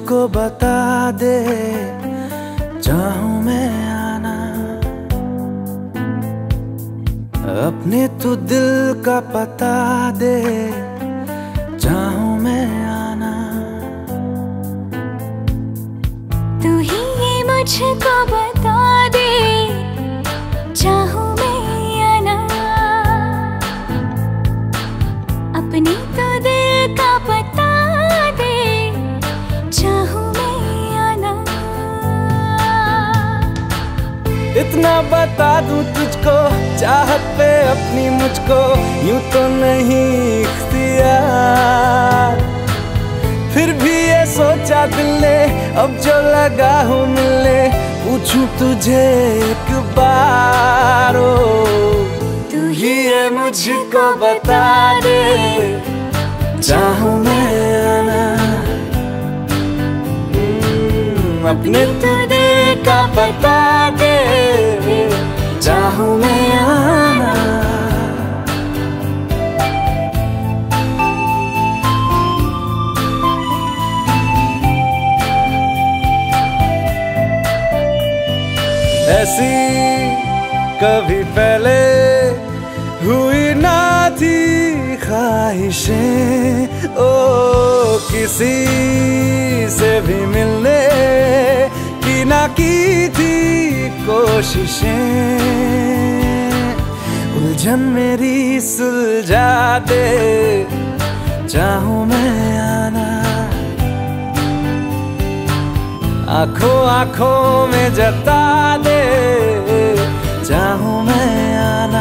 मुझको बता दे, चाहूं मैं आना। अपने तू दिल का पता दे, चाहूं मैं आना। तू ही मुझको बता दे, चाहूं मैं आना। अपने तो दिल का पता दे, चाहूं मैं आना। इतना बता दूं तुझको, चाहत पे अपनी मुझको यूं तो नहीं इख्तियार। फिर भी ये सोचा दिल ने, अब जो लगा हूँ मिलने, पूछूं तुझे एक बार। ओ तू ही ये मुझको बता दे, चाहूं मैं आना। अपने तू दिल का बता दे, चाहूं मैं आना। ऐसी कभी पहले हुई ना थी ख्वाहिशें, ओ किसी से भी मिलने की ना की थी कोशिशें। उलझन मेरी सुलझा दे, चाहूं मैं आना। आंखों आंखों में जता दे, चाहूं मैं आना।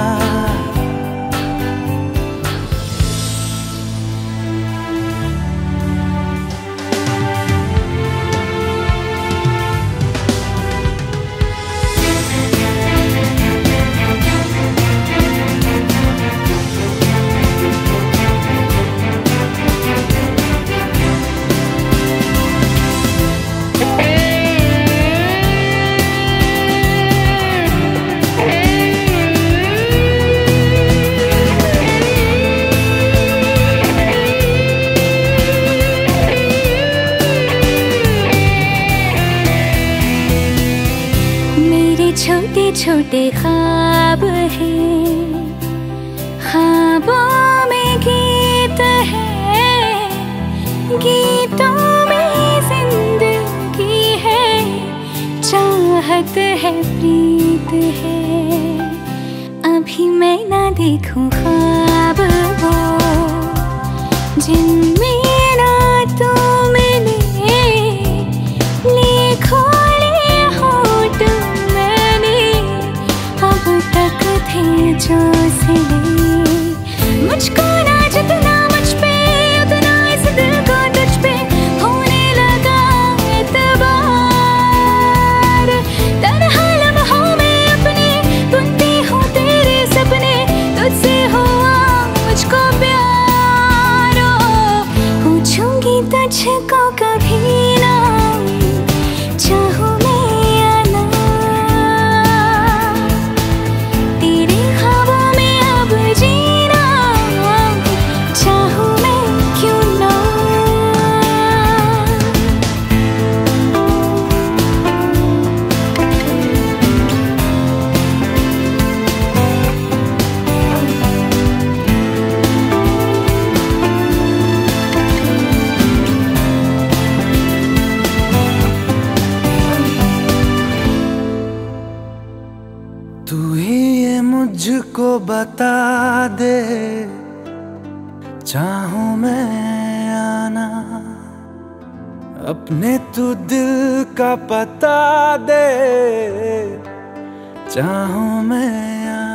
छोटे छोटे ख्वाब हैं, ख्वाबों में गीत है, गीतों में जिंदगी है, चाहत है, प्रीत है। अभी मैं ना देखूं ख्वाब वो, जिनमें ना तू मिले, लिखो जो सिले। मुझको ना जितना मुझ पे, उतना इस दिल को तुझ पे होने लगा एतबार। तन्हा लम्हों में अपने बुनती हूँ तेरे सपने, तुझसे हुआ मुझको प्यार। पूछूंगी तुझको कभी ना, चाहूं तू ही ये मुझको बता दे, चाहूं मैं आना। अपने तू दिल का पता दे, चाहूं मैं आना।